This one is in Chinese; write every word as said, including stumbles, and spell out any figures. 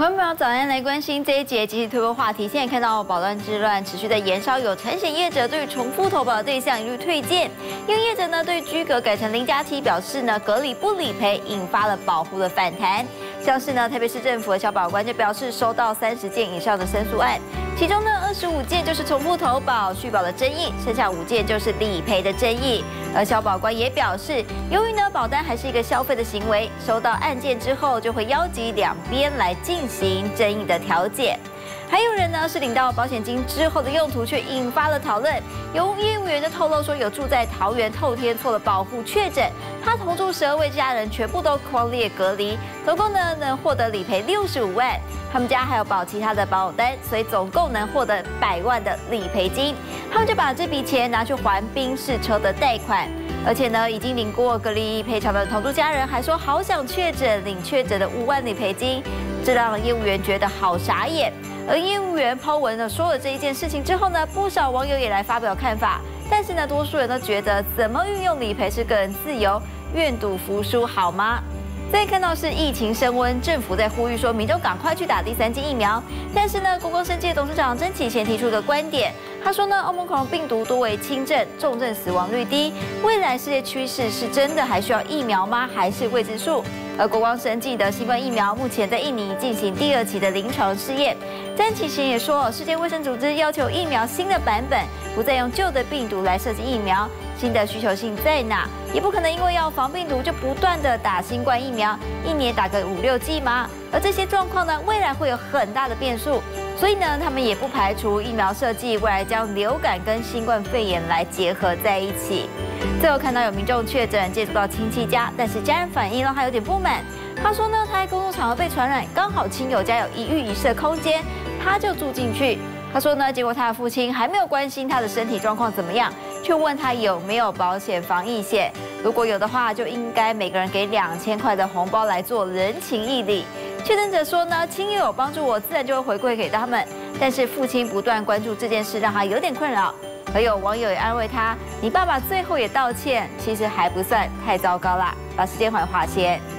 朋友们早安，来关心这一节即时推播话题。现在看到保单之乱持续在延烧，有产险业者对于重复投保的对象一律退件，因为业者呢对居隔改成零加七表示呢隔离不理赔，引发了保护的反弹。像是呢台北市政府的小保官就表示收到三十件以上的申诉案，其中呢二十五件就是重复投保续保的争议，剩下五件就是理赔的争议。而小保官也表示，由于呢保单还是一个消费的行为，收到案件之后就会邀集两边来进行争议的调解。还有人呢是领到保险金之后的用途却引发了讨论，有业务员就透露说，有住在桃园透天厝的保户确诊，他同住十二位家人全部都匡列隔离，总共呢能获得理赔六十五万。他们家还有保其他的保单，所以总共能获得百万的理赔金。他们就把这笔钱拿去还宾士车的贷款，而且呢已经领过隔离赔偿的同住家人还说好想确诊，领确诊的五万理赔金，这让业务员觉得好傻眼。而业务员抛文呢说了这一件事情之后呢，不少网友也来发表看法，但是呢，多数人都觉得怎么运用理赔是个人自由，愿赌服输好吗？再看到是疫情升温，政府在呼吁说民众赶快去打第三剂疫苗，但是呢，国光生技董事长曾启贤提出个观点，他说呢，欧盟恐龙病毒多为轻症，重症死亡率低，未来世界趋势是真的还需要疫苗吗？还是未知数？而国光生技的新冠疫苗目前在印尼进行第二期的临床试验。曾启贤也说，世界卫生组织要求疫苗新的版本不再用旧的病毒来设计疫苗，新的需求性在哪？也不可能因为要防病毒就不断的打新冠疫苗，一年打个五六剂吗？而这些状况呢，未来会有很大的变数。所以呢，他们也不排除疫苗设计未来将流感跟新冠肺炎来结合在一起。最后看到有民众确诊借住到亲戚家，但是家人反映让他有点不满。他说呢，他在工作场合被传染，刚好亲友家有一浴一室空间，他就住进去。他说呢，结果他的父亲还没有关心他的身体状况怎么样，却问他有没有保险防疫险，如果有的话，就应该每个人给两千块的红包来做人情义理。确诊者说呢，亲友有帮助我，自然就会回馈给他们。但是父亲不断关注这件事，让他有点困扰。而有网友也安慰他，你爸爸最后也道歉，其实还不算太糟糕啦。把时间还华先。